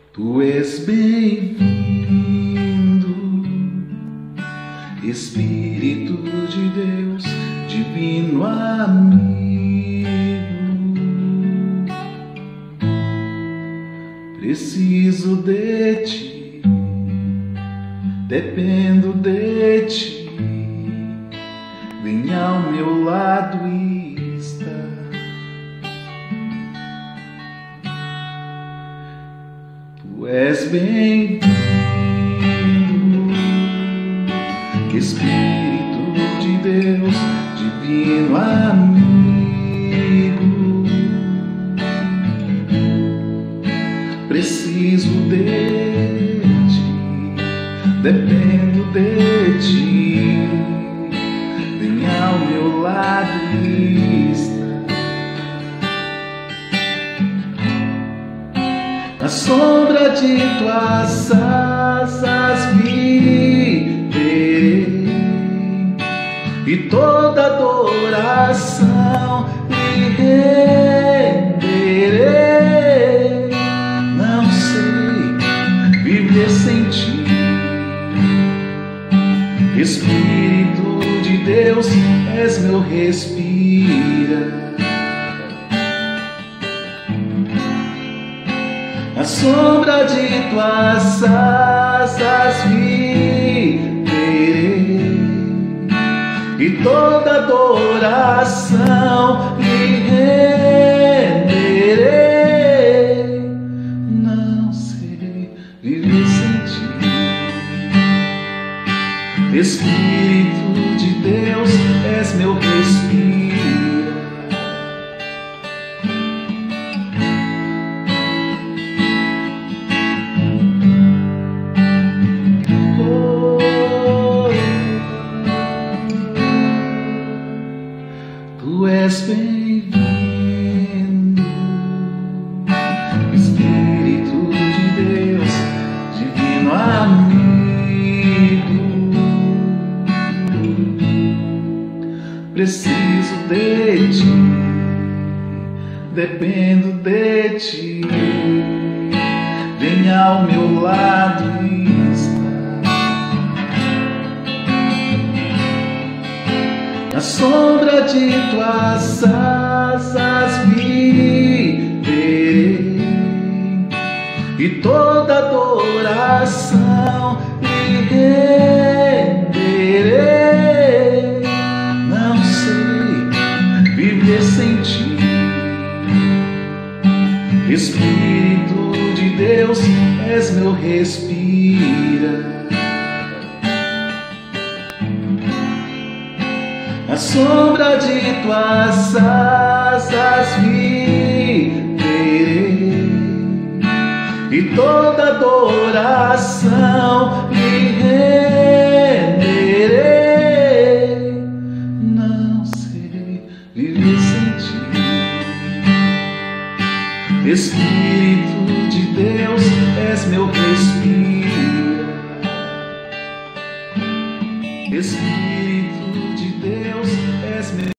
Tu és bem-vindo, Espírito de Deus, divino amigo. Preciso de ti, dependo de ti. Vem ao meu lado e está. Tu és bem-vindo, Espírito de Deus, divino amigo. Preciso de ti, dependo de ti. Vem ao meu lado e está. Na sombra de tuas asas viverei, e toda adoração lhe renderei. Não sei viver sem ti, Espírito de Deus, és meu respira. Na sombra de tuas asas viverei, e toda adoração lhe renderei. Não sei viver sem ti, Espírito de Deus, és meu respiro. Tu és bem-vindo, Espírito de Deus, divino amigo. Preciso de ti, dependo de ti. Vem ao meu lado e está. Na sombra de tuas asas viverei, e toda adoração lhe renderei. Não sei viver sem ti, Espírito de Deus, és meu respira. Na sombra de tuas asas viverei, e toda adoração lhe renderei. Não sei viver sem ti, Espírito de Deus, és meu respiro. Espírito de Deus, és meu